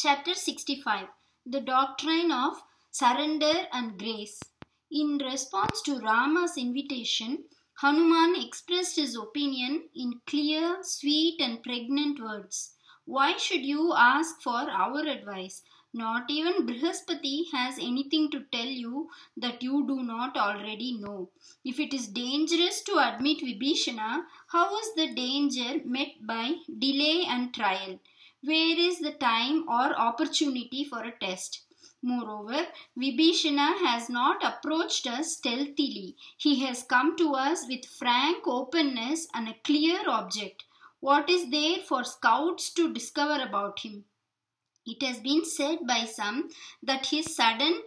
Chapter 65. The Doctrine of Surrender and Grace. In response to Rama's invitation, Hanuman expressed his opinion in clear, sweet, and pregnant words. Why should you ask for our advice? Not even Brihaspati has anything to tell you that you do not already know. If it is dangerous to admit Vibhishana, how is the danger met by delay and trial? Where is the time or opportunity for a test? Moreover, Vibhishana has not approached us stealthily. He has come to us with frank openness and a clear object. What is there for scouts to discover about him? It has been said by some that his sudden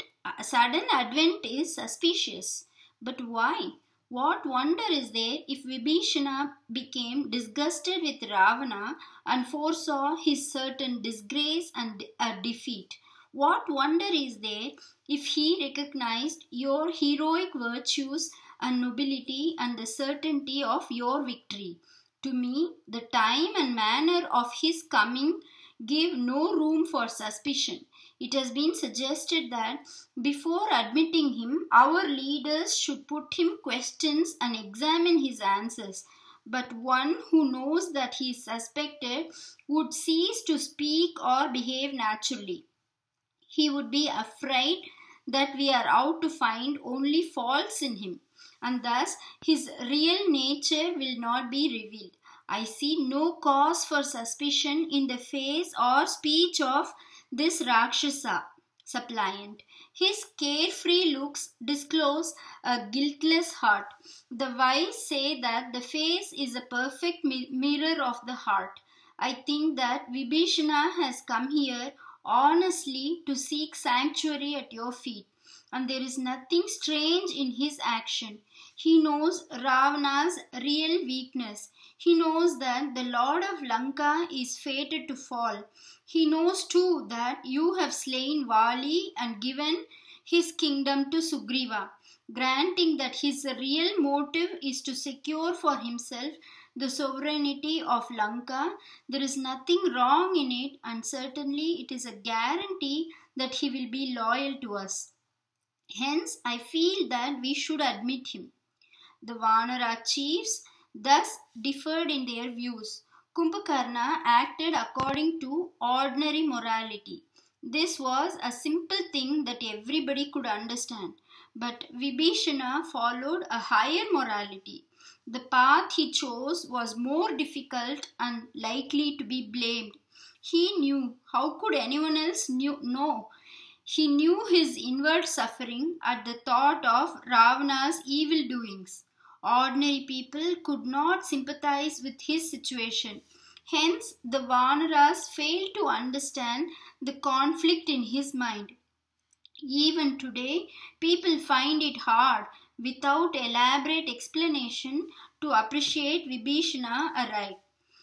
advent is suspicious. But why? What wonder is there if Vibhishana became disgusted with Ravana and foresaw his certain disgrace and a defeat? What wonder is there if he recognized your heroic virtues and nobility and the certainty of your victory? To me, the time and manner of his coming give no room for suspicion. It has been suggested that before admitting him, our leaders should put him questions and examine his answers. But one who knows that he is suspected would cease to speak or behave naturally. He would be afraid that we are out to find only faults in him, and thus his real nature will not be revealed. I see no cause for suspicion in the face or speech of this Rakshasa suppliant. His carefree looks disclose a guiltless heart. The wise say that the face is a perfect mirror of the heart. I think that Vibhishana has come here honestly to seek sanctuary at your feet, and there is nothing strange in his action. He knows Ravana's real weakness. He knows that the Lord of Lanka is fated to fall. He knows too that you have slain Vali and given his kingdom to Sugriva. Granting that his real motive is to secure for himself the sovereignty of Lanka, there is nothing wrong in it, and certainly it is a guarantee that he will be loyal to us. Hence, I feel that we should admit him. The Vanara chiefs thus differed in their views. Kumbhakarna acted according to ordinary morality. This was a simple thing that everybody could understand. But Vibhishana followed a higher morality. The path he chose was more difficult and likely to be blamed. He knew. How could anyone else know? He knew his inward suffering at the thought of Ravana's evil doings. Ordinary people could not sympathize with his situation. Hence, the Vanaras failed to understand the conflict in his mind. Even today, people find it hard, without elaborate explanation, to appreciate Vibhishana aright.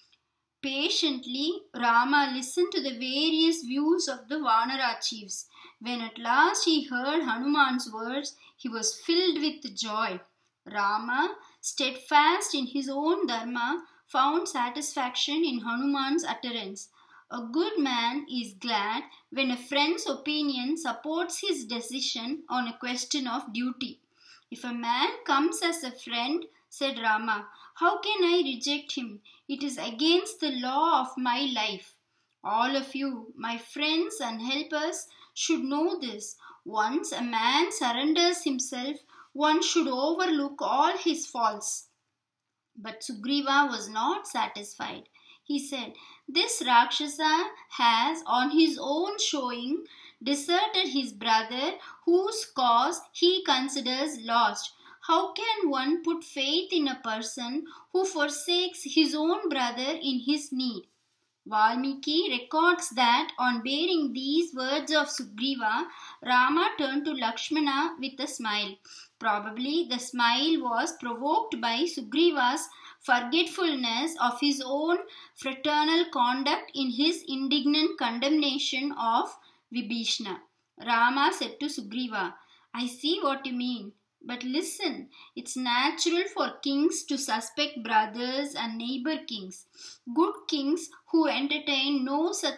Patiently, Rama listened to the various views of the Vanara chiefs. When at last he heard Hanuman's words, he was filled with joy. Rama, steadfast in his own dharma, found satisfaction in Hanuman's utterance. A good man is glad when a friend's opinion supports his decision on a question of duty. If a man comes as a friend, said Rama, how can I reject him? It is against the law of my life. All of you, my friends and helpers, should know this. Once a man surrenders himself, one should overlook all his faults. But Sugriva was not satisfied. He said, this Rakshasa has, on his own showing, deserted his brother whose cause he considers lost. How can one put faith in a person who forsakes his own brother in his need? Valmiki records that on bearing these words of Sugriva, Rama turned to Lakshmana with a smile. Probably the smile was provoked by Sugriva's forgetfulness of his own fraternal conduct in his indignant condemnation of Vibhishana. Rama said to Sugriva, I see what you mean. But listen, it's natural for kings to suspect brothers and neighbor kings. Good kings who entertain no such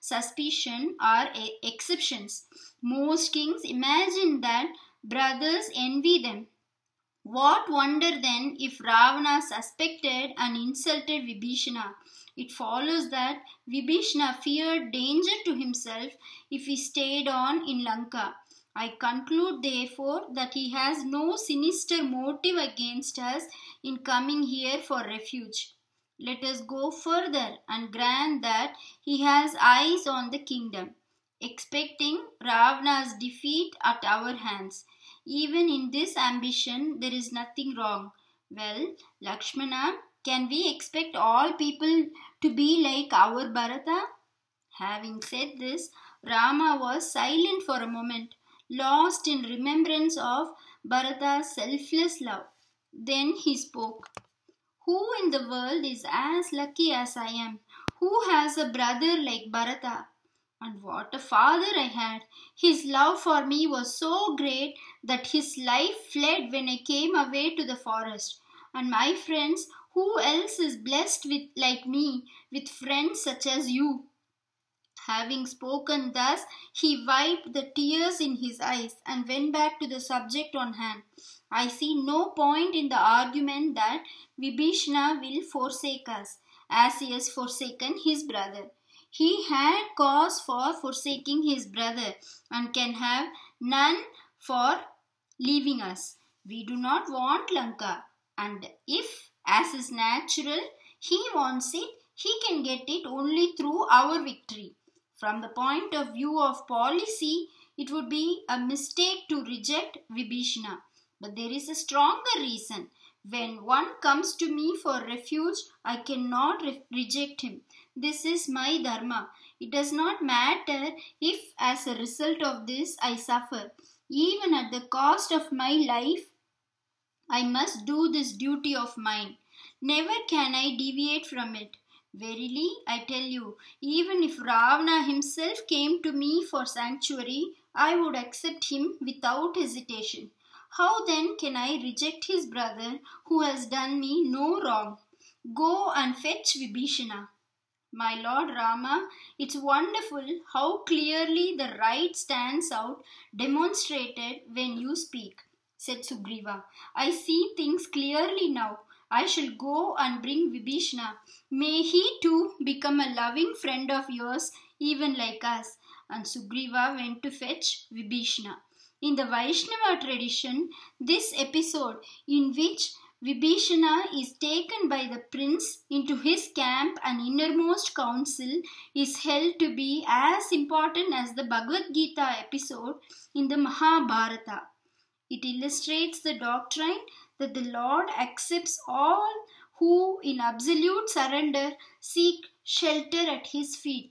suspicion are exceptions. Most kings imagine that brothers envy them. What wonder then if Ravana suspected and insulted Vibhishana? It follows that Vibhishana feared danger to himself if he stayed on in Lanka. I conclude therefore that he has no sinister motive against us in coming here for refuge. Let us go further and grant that he has eyes on the kingdom, expecting Ravana's defeat at our hands. Even in this ambition, there is nothing wrong. Well, Lakshmana, can we expect all people to be like our Bharata? Having said this, Rama was silent for a moment, lost in remembrance of Bharata's selfless love. Then he spoke. Who in the world is as lucky as I am? Who has a brother like Bharata? And what a father I had! His love for me was so great that his life fled when I came away to the forest. And my friends, who else is blessed with like me, with friends such as you? Having spoken thus, he wiped the tears in his eyes and went back to the subject on hand. I see no point in the argument that Vibhishana will forsake us, as he has forsaken his brother. He had cause for forsaking his brother and can have none for leaving us. We do not want Lanka, and if, as is natural, he wants it, he can get it only through our victory. From the point of view of policy, it would be a mistake to reject Vibhishana. But there is a stronger reason. When one comes to me for refuge, I cannot reject him. This is my dharma. It does not matter if, as a result of this, I suffer. Even at the cost of my life, I must do this duty of mine. Never can I deviate from it. Verily, I tell you, even if Ravana himself came to me for sanctuary, I would accept him without hesitation. How then can I reject his brother who has done me no wrong? Go and fetch Vibhishana. My Lord Rama, it's wonderful how clearly the right stands out demonstrated when you speak, said Sugriva. I see things clearly now. I shall go and bring Vibhishana. May he too become a loving friend of yours, even like us. And Sugriva went to fetch Vibhishana. In the Vaishnava tradition, this episode in which Vibhishana is taken by the prince into his camp and innermost council is held to be as important as the Bhagavad Gita episode in the Mahabharata. It illustrates the doctrine that the Lord accepts all who in absolute surrender seek shelter at his feet,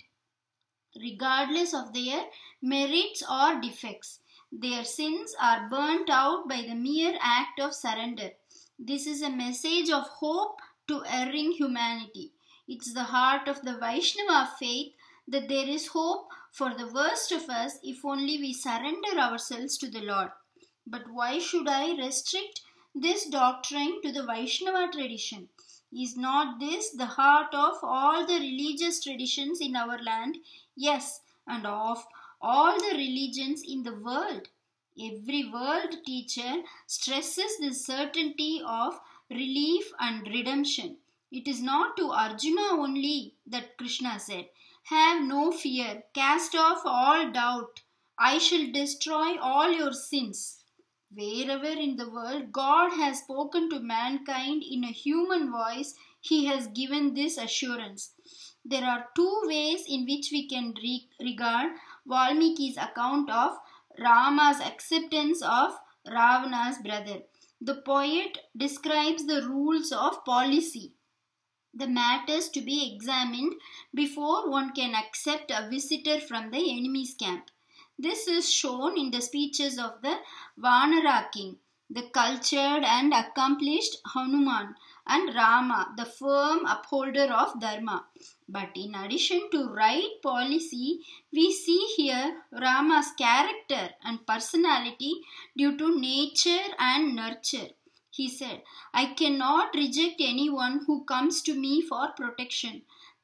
regardless of their merits or defects. Their sins are burnt out by the mere act of surrender. This is a message of hope to erring humanity. It's the heart of the Vaishnava faith that there is hope for the worst of us if only we surrender ourselves to the Lord. But why should I restrict this doctrine to the Vaishnava tradition? Is not this the heart of all the religious traditions in our land? Yes, and of all the religions in the world. Every world teacher stresses the certainty of relief and redemption. It is not to Arjuna only that Krishna said, "Have no fear, cast off all doubt. I shall destroy all your sins." Wherever in the world God has spoken to mankind in a human voice, he has given this assurance. There are two ways in which we can regard Valmiki's account of Rama's acceptance of Ravana's brother. The poet describes the rules of policy, the matters to be examined before one can accept a visitor from the enemy's camp. This is shown in the speeches of the Vanara king, the cultured and accomplished Hanuman, and Rama, the firm upholder of Dharma. But in addition to right policy, we see here Rama's character and personality due to nature and nurture. He said, "I cannot reject anyone who comes to me for protection.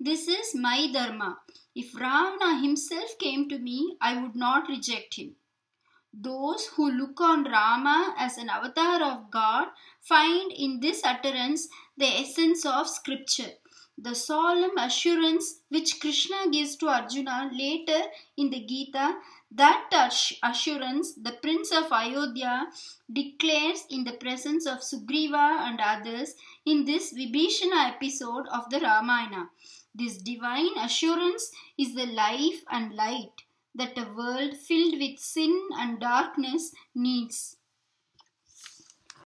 This is my dharma. If Ravana himself came to me, I would not reject him. Those who look on Rama as an avatar of God find in this utterance the essence of scripture. The solemn assurance which Krishna gives to Arjuna later in the Gita, that assurance the Prince of Ayodhya declares in the presence of Sugriva and others in this Vibhishana episode of the Ramayana. This divine assurance is the life and light that a world filled with sin and darkness needs.